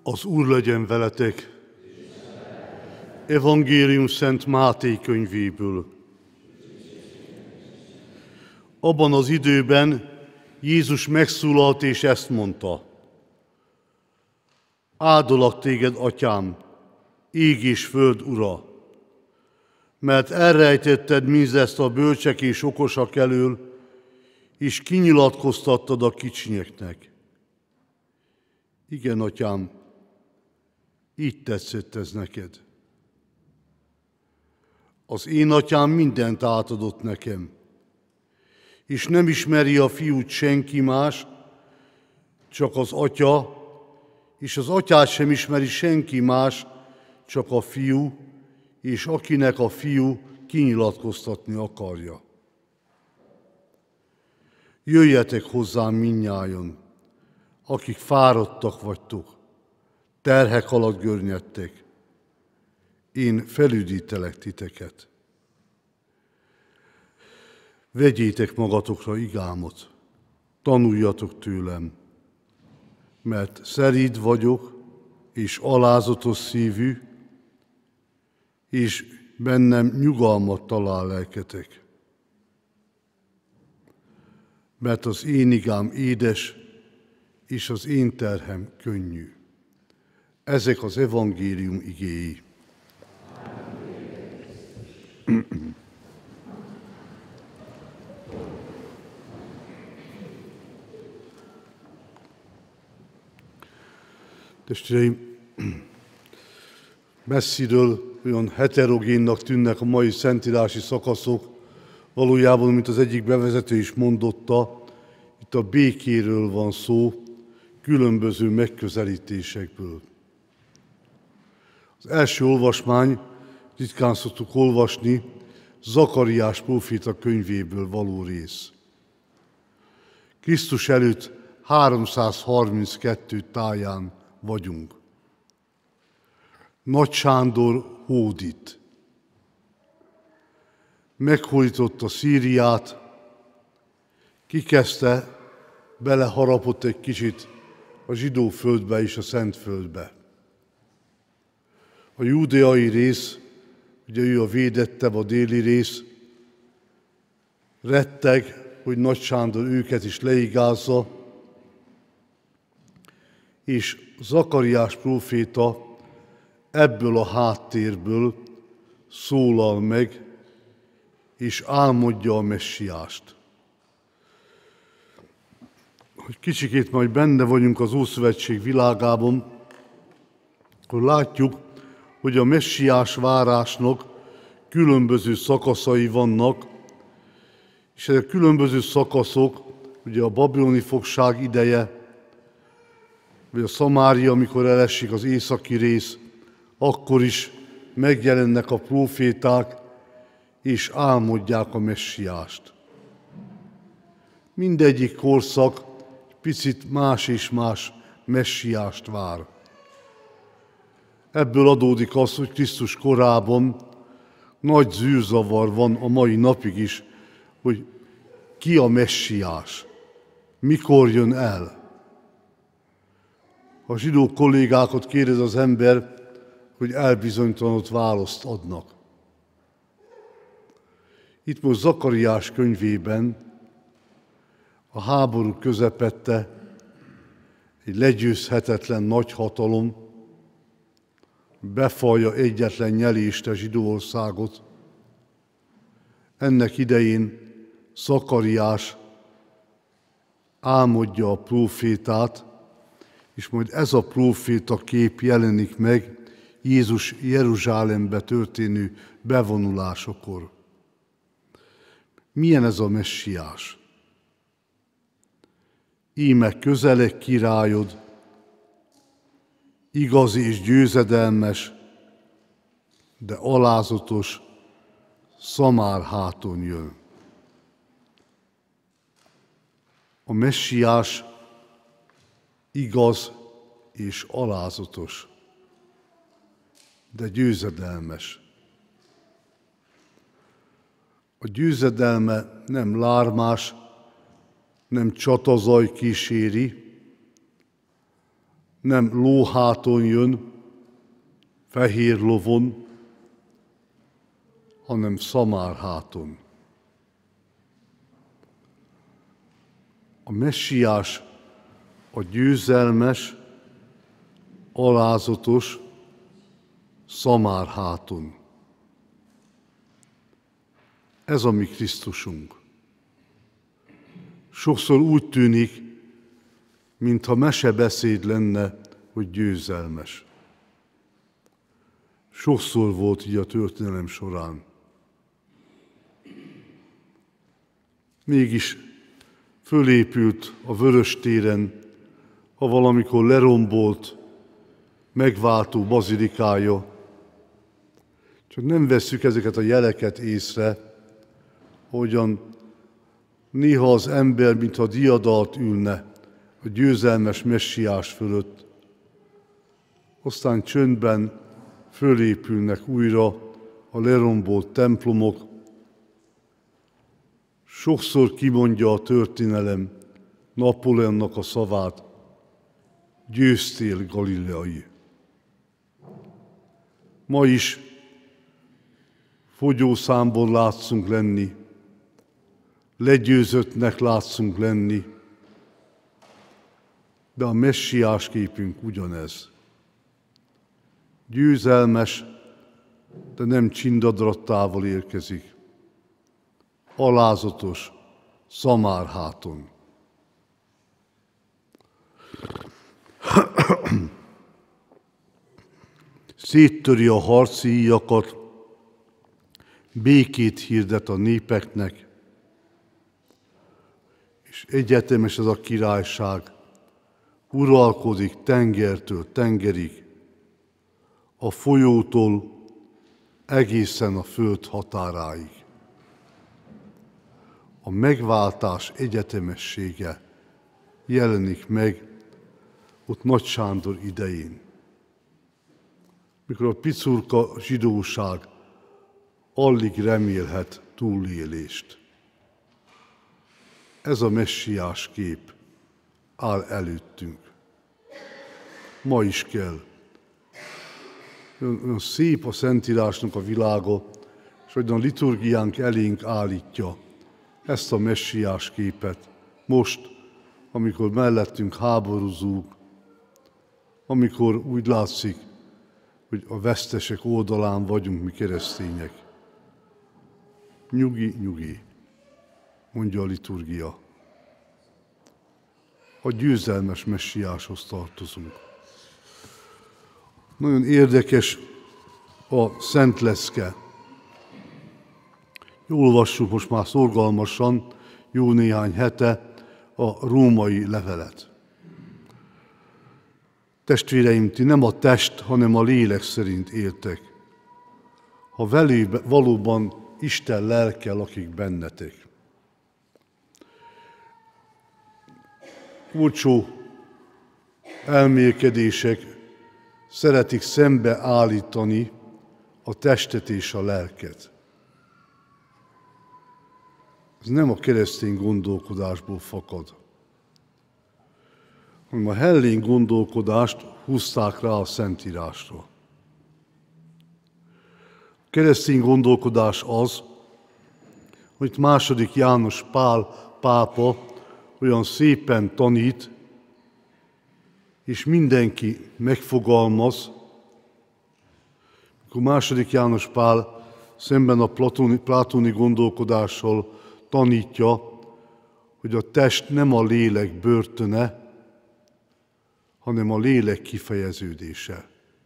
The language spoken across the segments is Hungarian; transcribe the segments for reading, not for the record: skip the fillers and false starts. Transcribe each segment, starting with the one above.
Az Úr legyen veletek! Evangélium Szent Máté könyvéből. Abban az időben Jézus megszólalt és ezt mondta: Áldolak téged, Atyám, ég és föld Ura, mert elrejtetted mindezt a bölcsek és okosak elől, és kinyilatkoztattad a kicsinyeknek. Igen, Atyám, így tetszett ez neked. Az én Atyám mindent átadott nekem, és nem ismeri a Fiút senki más, csak az Atya, és az Atyát sem ismeri senki más, csak a Fiú, és akinek a Fiú kinyilatkoztatni akarja. Jöjjetek hozzám mindnyájan, akik fáradtak vagytok, terhek alatt görnyedtek, én felüdítelek titeket. Vegyétek magatokra igámat, tanuljatok tőlem, mert szeríd vagyok, és alázatos szívű, és bennem nyugalmat talál lelketek. Mert az én igám édes, és az én terhem könnyű. Ezek az evangélium igéi. Testvéreim, messziről olyan heterogénnak tűnnek a mai szentírási szakaszok, valójában, mint az egyik bevezető is mondotta, itt a békéről van szó, különböző megközelítésekből. Az első olvasmány, ritkán szoktuk olvasni, Zakariás próféta könyvéből való rész. Krisztus előtt 332 táján vagyunk. Nagy Sándor hódít. Meghódította Szíriát, kikezdte, beleharapott egy kicsit a zsidó földbe és a szent földbe. A júdeai rész, ugye ő a védettebb, a déli rész, retteg, hogy Nagy Sándor őket is leigázza, és Zakariás próféta ebből a háttérből szólal meg, és álmodja a messiást. Hogy kicsikét majd benne vagyunk az Ószövetség világában, akkor látjuk, hogy a messiás várásnak különböző szakaszai vannak, és ezek a különböző szakaszok, ugye a babiloni fogság ideje, vagy a Szamária, amikor elesik az északi rész, akkor is megjelennek a próféták, és álmodják a messiást. Mindegyik korszak picit más és más messiást vár. Ebből adódik az, hogy Krisztus korában nagy zűrzavar van a mai napig is, hogy ki a messiás, mikor jön el. A zsidó kollégákat kérdez az ember, hogy elbizonytalanodott választ adnak. Itt most Zakariás könyvében a háború közepette egy legyőzhetetlen nagy hatalom befalja egyetlen nyelésre Zsidóországot. Ennek idején Zakariás álmodja a prófétát, és majd ez a próféta kép jelenik meg Jézus Jeruzsálembe történő bevonulásakor. Milyen ez a messiás? Íme közeleg királyod, igazi és győzedelmes, de alázatos, szamár háton jön. A messiás igaz és alázatos, de győzedelmes. A győzedelme nem lármás, nem csatazaj kíséri, nem lóháton jön, fehér lovon, hanem szamárháton. A messiás a győzelmes, alázatos szamárháton. Ez a mi Krisztusunk. Sokszor úgy tűnik, mintha mesebeszéd lenne, hogy győzelmes. Sokszor volt így a történelem során. Mégis fölépült a Vöröstéren, ha valamikor lerombolt, megváltó bazilikája. Csak nem vesszük ezeket a jeleket észre, hogyan néha az ember, mintha diadalt ülne a győzelmes messiás fölött. Aztán csöndben fölépülnek újra a lerombolt templomok. Sokszor kimondja a történelem Napóleonnak a szavát: győztél, Galileai. Ma is fogyószámból látszunk lenni, legyőzöttnek látszunk lenni, de a messiás képünk ugyanez. Győzelmes, de nem csindadrattával érkezik. Alázatos, szamárháton. Széttöri a harci íjakat, békét hirdet a népeknek, és egyetemes ez a királyság, uralkodik tengertől tengerig, a folyótól egészen a föld határáig. A megváltás egyetemessége jelenik meg ott Nagy Sándor idején, mikor a picurka zsidóság alig remélhet túlélést. Ez a messiás kép áll előttünk. Ma is kell. Olyan szép a Szentírásnak a világa, és hogy a liturgiánk elénk állítja ezt a messiás képet. Most, amikor mellettünk háborúzunk, amikor úgy látszik, hogy a vesztesek oldalán vagyunk mi keresztények. Nyugi, nyugi, mondja a liturgia. A győzelmes messiáshoz tartozunk. Nagyon érdekes a Szent Leszke. Olvassuk most már szorgalmasan, jó néhány hete, a római levelet. Testvéreim, ti nem a test, hanem a lélek szerint éltek, ha valóban Isten lelke lakik bennetek. Olcsó elmélkedések szeretik szembeállítani a testet és a lelket. Ez nem a keresztény gondolkodásból fakad, hanem a hellén gondolkodást húzták rá a Szentírásra. A keresztény gondolkodás az, hogy II. János Pál pápa olyan szépen tanít, és mindenki megfogalmaz, akkor II. János Pál szemben a platóni gondolkodással tanítja, hogy a test nem a lélek börtöne, hanem a lélek kifejeződése.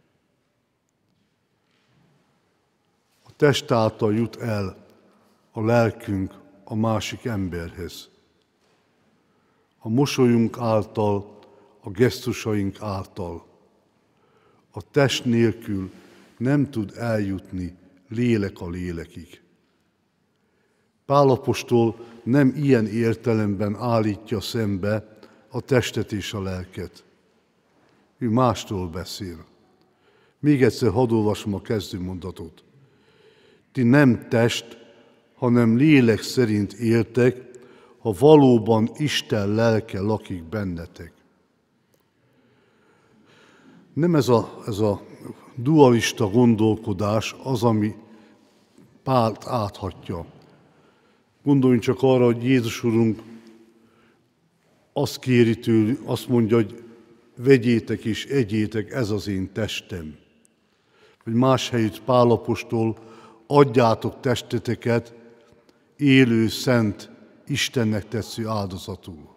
A test által jut el a lelkünk a másik emberhez. A mosolyunk által, a gesztusaink által. A test nélkül nem tud eljutni lélek a lélekig. Pál apostol nem ilyen értelemben állítja szembe a testet és a lelket. Ő mástól beszél. Még egyszer hadd olvasom a kezdőmondatot. Ti nem test, hanem lélek szerint éltek, ha valóban Isten lelke lakik bennetek. Nem ez a dualista gondolkodás az, ami Pált áthatja. Gondoljunk csak arra, hogy Jézus Urunk azt kéri tőlük, azt mondja, hogy vegyétek és egyétek, ez az én testem. Vagy más helyütt Pál apostol, adjátok testeteket élő, szent, Istennek tetsző áldozatul.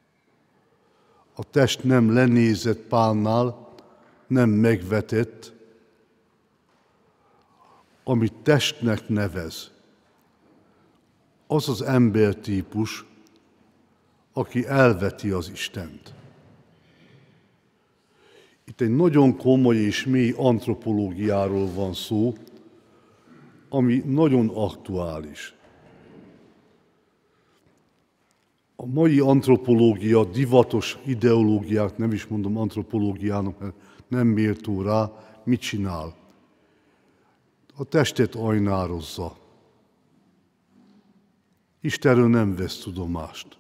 A test nem lenézett Pálnál, nem megvetett, amit testnek nevez. Az az embertípus, aki elveti az Istent. Itt egy nagyon komoly és mély antropológiáról van szó, ami nagyon aktuális. A mai antropológia, divatos ideológiát, nem is mondom antropológiának, mert nem méltó rá, mit csinál? A testet ajnározza. Istenről nem vesz tudomást.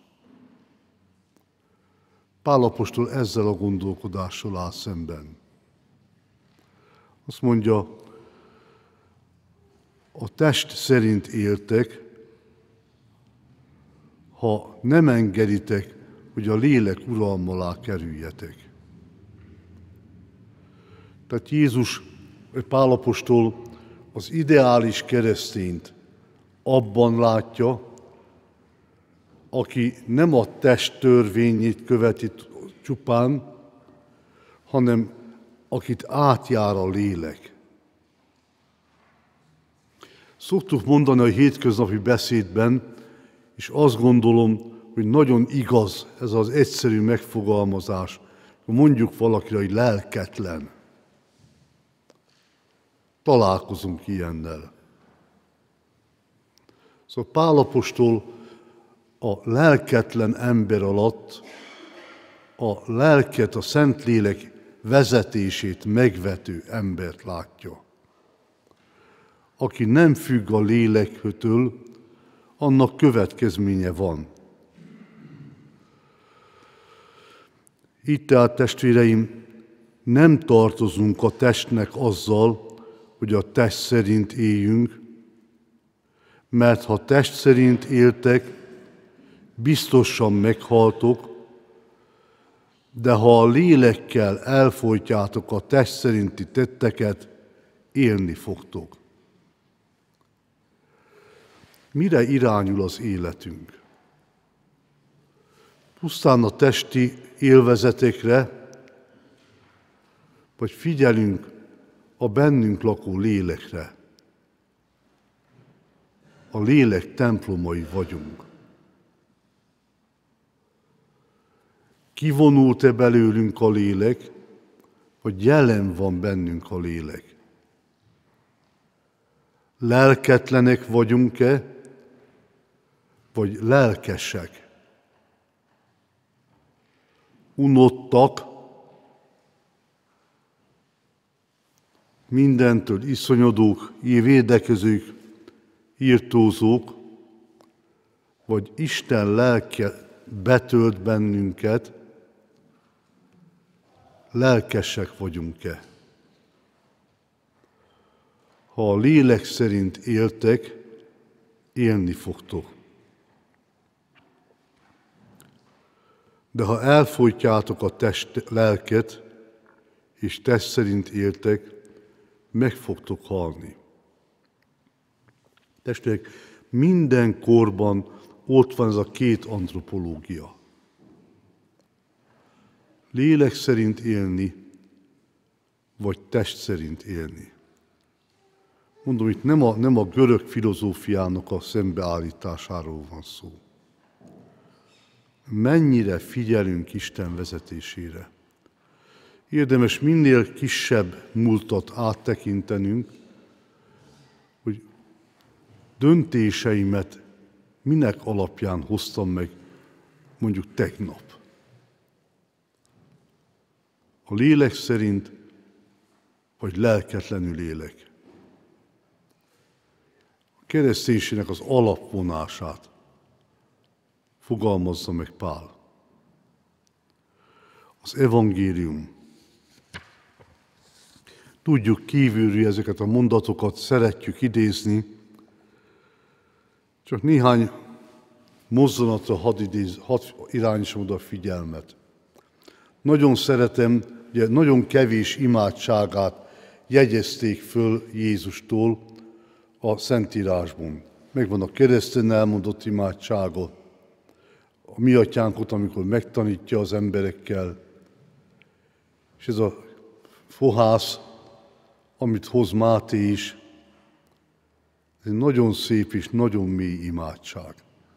Pál apostol ezzel a gondolkodással áll szemben. Azt mondja, a test szerint éltek, ha nem engeditek, hogy a lélek uralma alá kerüljetek. Tehát Pál apostol az ideális keresztényt abban látja, aki nem a test törvényét követi csupán, hanem akit átjár a lélek. Szoktuk mondani a hétköznapi beszédben, és azt gondolom, hogy nagyon igaz ez az egyszerű megfogalmazás. Mondjuk valakire, hogy lelketlen. Találkozunk ilyennel. Szóval Pál apostol a lelketlen ember alatt a lelket, a Szentlélek vezetését megvető embert látja. Aki nem függ a lélektől, annak következménye van. Így tehát, testvéreim, nem tartozunk a testnek azzal, hogy a test szerint éljünk, mert ha test szerint éltek, biztosan meghaltok, de ha a lélekkel elfolytjátok a test szerinti tetteket, élni fogtok. Mire irányul az életünk? Pusztán a testi élvezetekre, vagy figyelünk a bennünk lakó lélekre? A lélek templomai vagyunk. Kivonult-e belőlünk a lélek, vagy jelen van bennünk a lélek? Lelketlenek vagyunk-e, vagy lelkesek? Unottak, mindentől iszonyodók, védekezők, írtózók, vagy Isten lelke betölt bennünket, lelkesek vagyunk-e? Ha a lélek szerint éltek, élni fogtok. De ha elfolytjátok a lelket, és test szerint éltek, meg fogtok halni. Testvérek, minden korban ott van ez a két antropológia. Lélek szerint élni, vagy test szerint élni. Mondom, itt nem a görög filozófiának a szembeállításáról van szó. Mennyire figyelünk Isten vezetésére. Érdemes minél kisebb múltat áttekintenünk, hogy döntéseimet minek alapján hoztam meg mondjuk tegnap. A lélek szerint, vagy lelketlenül élek. A kereszténységnek az alapvonását fogalmazza meg Pál. Az evangélium tudjuk kívülről ezeket a mondatokat, szeretjük idézni, csak néhány mozzanatra hadd irányítsam oda a figyelmet. Nagyon szeretem, ugye nagyon kevés imádságát jegyezték föl Jézustól a Szentírásban. Megvan a kereszten elmondott imádsága, a mi atyánkot, amikor megtanítja az emberekkel, és ez a fohász, amit hoz Máté is, ez egy nagyon szép és nagyon mély imádság.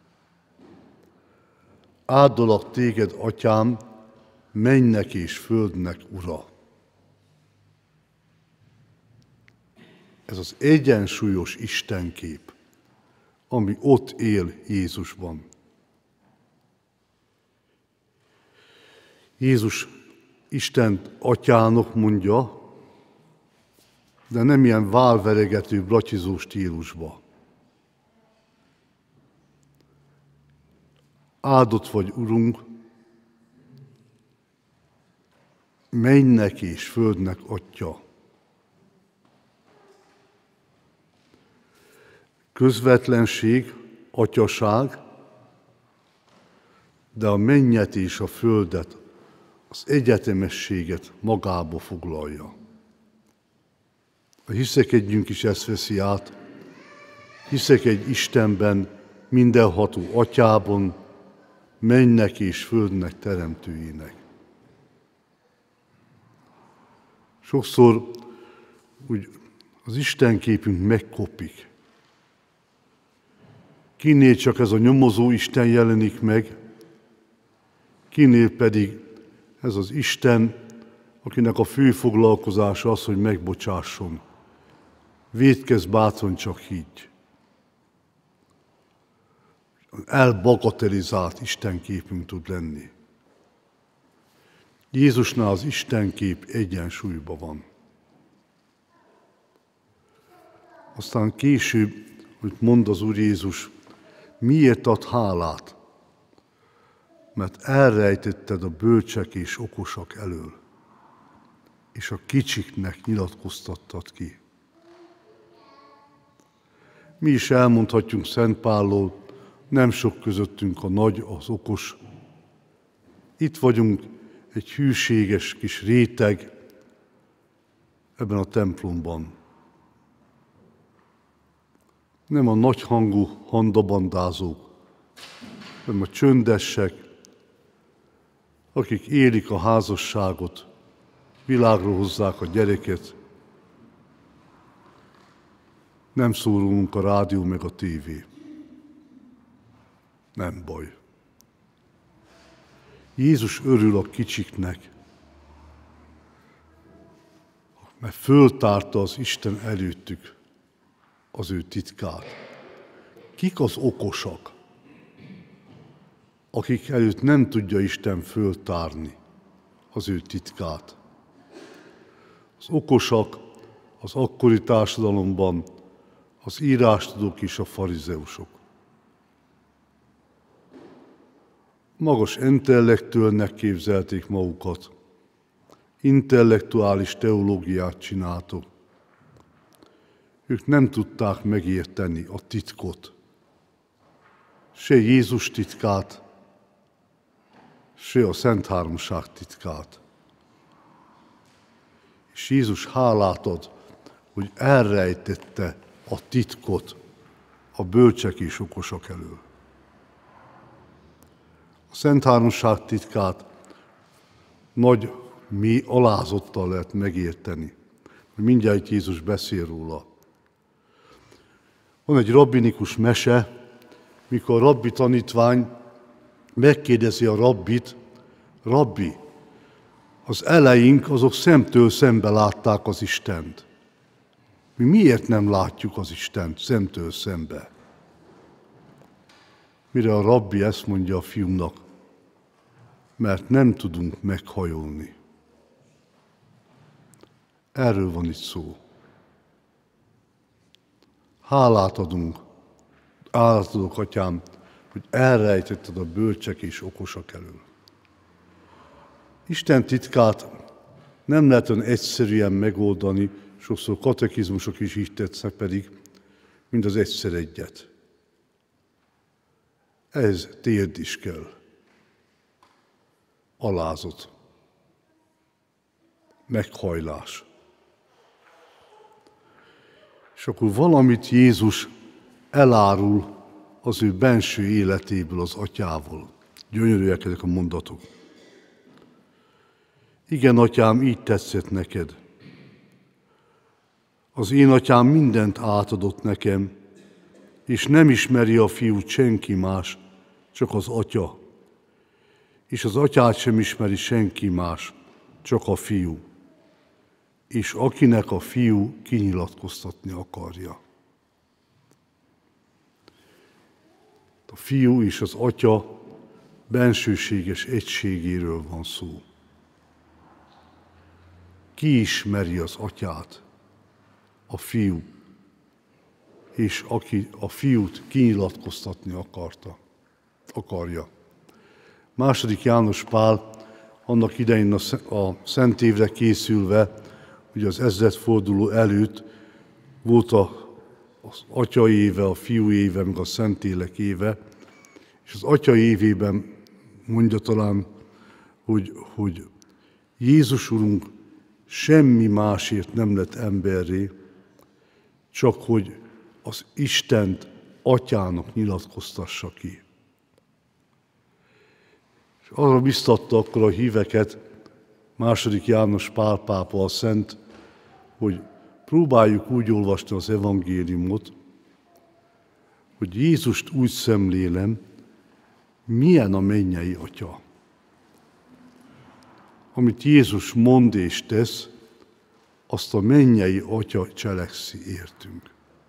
Áldalak téged, atyám, mennynek és földnek ura. Ez az egyensúlyos istenkép, ami ott él Jézusban. Jézus Istent atyának mondja, de nem ilyen válveregető, blatyizó stílusba. Áldott vagy, Urunk, mennynek és földnek Atya. Közvetlenség, atyaság, de a mennyet és a földet, az egyetemességet magába foglalja. A hiszekedjünk is ezt veszi át, hiszek egy Istenben, mindenható Atyában, mennynek és földnek teremtőjének. Sokszor úgy az Istenképünk megkopik. Kinél csak ez a nyomozó Isten jelenik meg, kinél pedig ez az Isten, akinek a fő foglalkozása az, hogy megbocsásson. Vétkezz bátran, csak higgy. Elbagatelizált Istenképünk tud lenni. Jézusnál az Istenkép egyensúlyban van. Aztán később, hogy mond az Úr Jézus, miért ad hálát? Mert elrejtetted a bölcsek és okosak elől, és a kicsiknek nyilatkoztattad ki. Mi is elmondhatjunk Szent Pállól, nem sok közöttünk a nagy, az okos. Itt vagyunk egy hűséges kis réteg ebben a templomban. Nem a nagyhangú handabandázók, hanem a csöndesek, akik élik a házasságot, világra hozzák a gyereket. Nem szólunk a rádió meg a tévé. Nem baj. Jézus örül a kicsiknek, mert föltárta az Isten előttük az ő titkát. Kik az okosak, akik előtt nem tudja Isten föltárni az ő titkát? Az okosak az akkori társadalomban az írástudók és a farizeusok. Magas intellektuálnek képzelték magukat, intellektuális teológiát csináltak. Ők nem tudták megérteni a titkot, se Jézus titkát, se a Szent Háromság titkát. És Jézus hálát ad, hogy elrejtette a titkot a bölcsek és okosak elől. A Szent Háromság titkát nagy, mély alázattal lehet megérteni. Mindjárt Jézus beszél róla. Van egy rabbinikus mese, mikor a rabbi tanítvány megkérdezi a rabbit, rabbi, az eleink azok szemtől szembe látták az Istent. Mi miért nem látjuk az Istent szemtől szembe? Mire a rabbi ezt mondja a fiúnak, mert nem tudunk meghajolni. Erről van itt szó. Hálát adok, atyám, hogy elrejtetted a bölcsek és okosak elől. Isten titkát nem lehet olyan egyszerűen megoldani, sokszor katekizmusok is így tetsznek pedig, mint az egyszer egyet. Ez térd is kell. Alázat. Meghajlás. És akkor valamit Jézus elárul az ő benső életéből az atyával. Gyönyörűek ezek a mondatok. Igen, atyám, így tetszett neked. Az én atyám mindent átadott nekem, és nem ismeri a fiút senki más, csak az atya. És az atyát sem ismeri senki más, csak a fiú. És akinek a fiú kinyilatkoztatni akarja. A fiú és az atya bensőséges egységéről van szó. Ki ismeri az atyát? A fiú. És aki a fiút kinyilatkoztatni akarja. Második János Pál annak idején a Szent Évre készülve, ugye az ezredforduló előtt volt az Atya éve, a Fiú éve, meg a Szentlélek éve, és az Atya évében mondja talán, hogy Jézus Urunk semmi másért nem lett emberré, csak hogy az Istent Atyának nyilatkoztassa ki. És arra biztatta akkor a híveket második János Pál pápa a Szent, hogy próbáljuk úgy olvasni az evangéliumot, hogy Jézust úgy szemlélem, milyen a mennyei Atya. Amit Jézus mond és tesz, azt a mennyei Atya cselekszi értünk.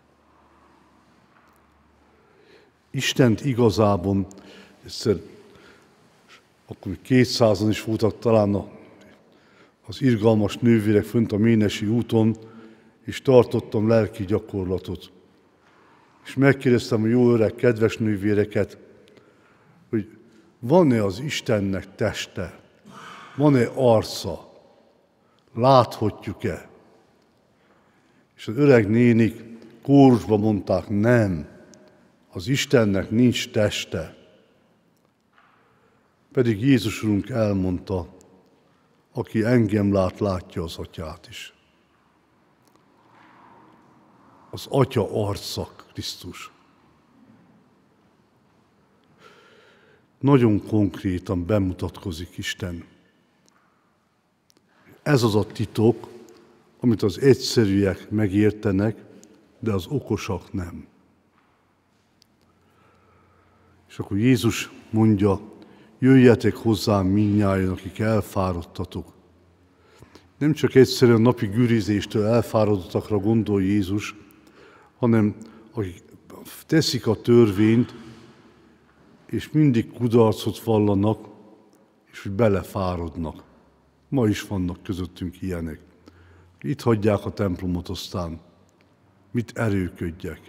Istent igazában, egyszer, akkor 200-an is voltak talán az irgalmas nővérek fönt a Ménesi úton, és tartottam lelki gyakorlatot. És megkérdeztem a jó öreg kedves nővéreket, hogy van-e az Istennek teste, van-e arca, láthatjuk-e? És az öreg nénik kórusban mondták, nem, az Istennek nincs teste. Pedig Jézus Urunk elmondta, aki engem lát, látja az Atyát is. Az Atya arca Krisztus. Nagyon konkrétan bemutatkozik Isten. Ez az a titok, amit az egyszerűek megértenek, de az okosak nem. És akkor Jézus mondja, jöjjetek hozzám mindnyájan, akik elfáradtatok. Nem csak egyszerűen napi gürizéstől elfáradottakra gondol Jézus, hanem akik teszik a törvényt, és mindig kudarcot vallanak, és hogy belefáradnak. Ma is vannak közöttünk ilyenek. Itt hagyják a templomot, aztán mit erőködjek.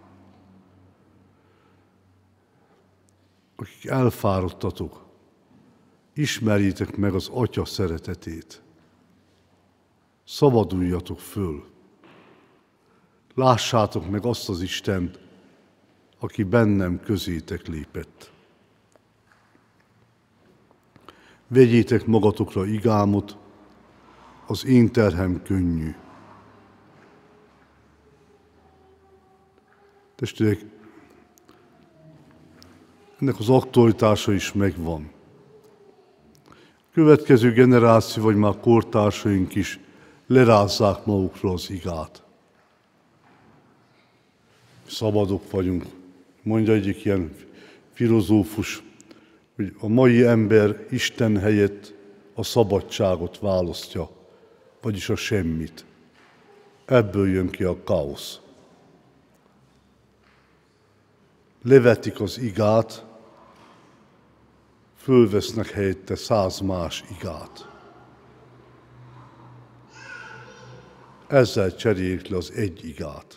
Akik elfáradtatok, ismerjétek meg az Atya szeretetét. Szabaduljatok föl. Lássátok meg azt az Istent, aki bennem közétek lépett. Vegyétek magatokra igámot, az én terhem könnyű. Testvérek, ennek az aktualitása is megvan. A következő generáció, vagy már kortársaink is lerázzák magukról az igát. Szabadok vagyunk. Mondja egyik ilyen filozófus, hogy a mai ember Isten helyett a szabadságot választja, vagyis a semmit. Ebből jön ki a káosz. Levetik az igát, fölvesznek helyette 100 más igát. Ezzel cseréljük le az egy igát.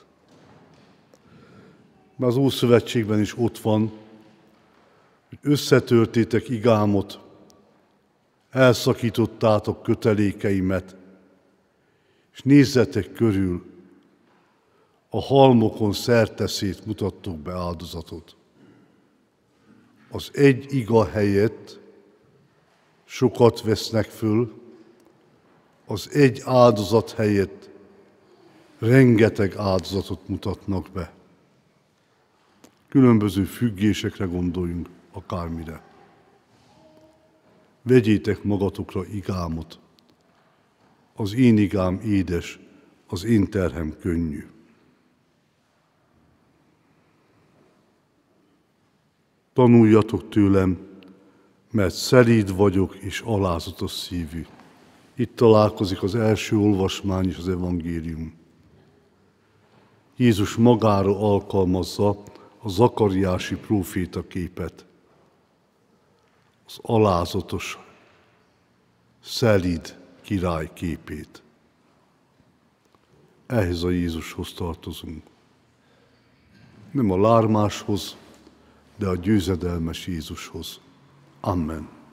Mert az Ószövetségben is ott van, hogy összetörtétek igámot, elszakítottátok kötelékeimet, és nézzetek körül, a halmokon szerteszét mutattok be áldozatot. Az egy iga helyett sokat vesznek föl, az egy áldozat helyett rengeteg áldozatot mutatnak be. Különböző függésekre gondoljunk, akármire. Vegyétek magatokra igámot. Az én igám édes, az én terhem könnyű. Tanuljatok tőlem, mert szelíd vagyok és alázatos szívű. Itt találkozik az első olvasmány és az evangélium. Jézus magára alkalmazza a zakariási próféta képet. Az alázatos, szelíd király képét. Ehhez a Jézushoz tartozunk. Nem a lármáshoz, de a győzedelmes Jézushoz. Amen.